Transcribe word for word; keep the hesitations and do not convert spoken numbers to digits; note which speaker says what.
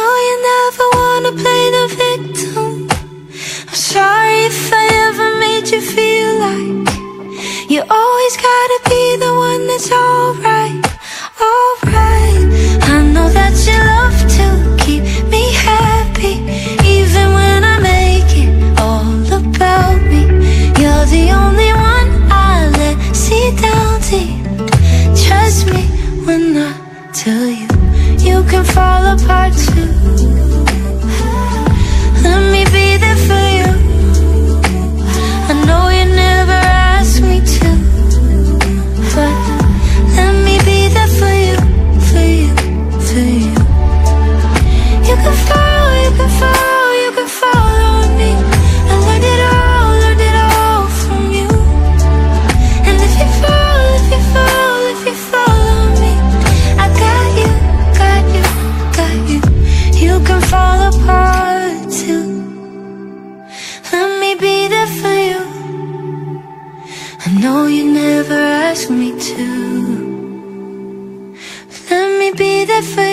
Speaker 1: know you never wanna play the victim. I'm sorry if I ever made you feel like you always gotta be the one that's alright, alright. I know that you love to keep me happy, even when I make it all about me. You're the only one I let see down deep. Trust me when I tell you, you can fall apart too. Let me be there for you. I know you never asked me to, but let me be there for you, for you, for you. You can fall, you can fall, you can fall on me. I learned it all, learned it all from you. And if you fall, if you fall, if you fall on me, I got you, got you, got you. You can fall apart too. Let me be there for you. I know you never asked me to. Let me be there for you.